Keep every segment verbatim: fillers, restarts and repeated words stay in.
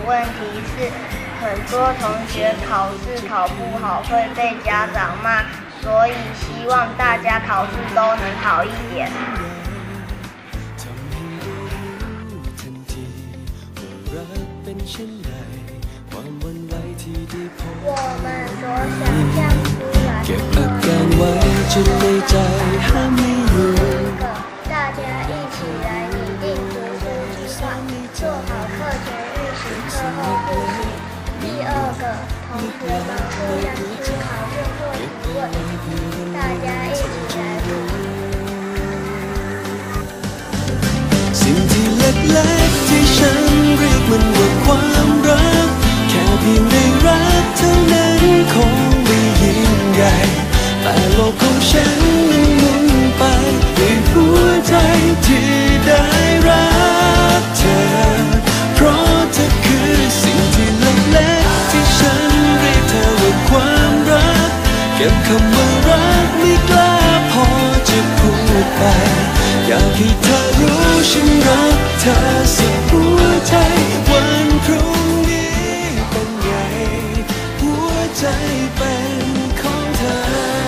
问题是，很多同学考试考不好会被家长骂，所以希望大家考试都能好一点。我们所想象出来เก็บอาการไว้จนในใจห้ามไม่อยู่大家一起来拟定读书计划，做好课前预习、课后复习。第二个，同学们互相思考并做提问，大家一起来读。 สิ่งที่เล็กๆที่ฉันเรียกมันว่าความรักแค่เพียงได้รักเท่านั้นคงไม่ยิ่งใหญ่แต่โลกของฉันนั้นหมุนไปด้วยหัวใจที่ได้รักเธอเพราะเธอคือสิ่งที่เล็กๆที่ฉันเรียกเธอว่าความรักเก็บคำว่ารักไม่กล้าพอจะพูดไปอยากให้เธอรู้ฉันรักเธอสุดหัวใจวันพรุ่งนี้เป็นไงหัวใจเป็นของเธอ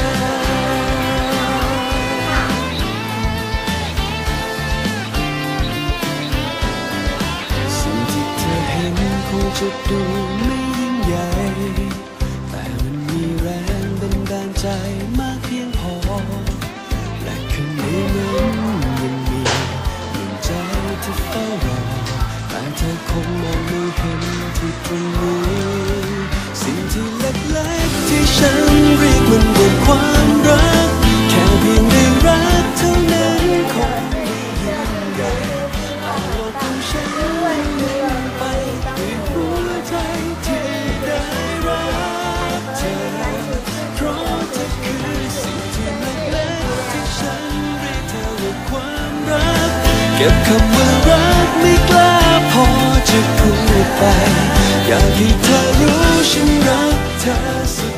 สิ่งที่เธอเห็นคงจะดูไม่ยิ่งใหญ่แต่มันมีแรงบันดาลใจมากเพียงพอและข้างในนั้นยังมีดวงใจที่เฝ้ารอแต่เธอคงมองไม่เห็นที่ตรงนี้สิ่งที่เล็กๆที่ฉันเรียกมันว่าความรักแค่เพียงได้รักเท่านั้นคงไม่ยิ่งใหญ่แต่โลกของฉันมันหมุนไปด้วยหัวใจที่ได้รักเธอเพราะเธอคือสิ่งที่เล็กๆที่ฉันเรียกเธอว่าความรักเก็บคำว่ารักไม่กล้าพอจะพูดไปอยากให้เธอรู้ฉันรักเธอ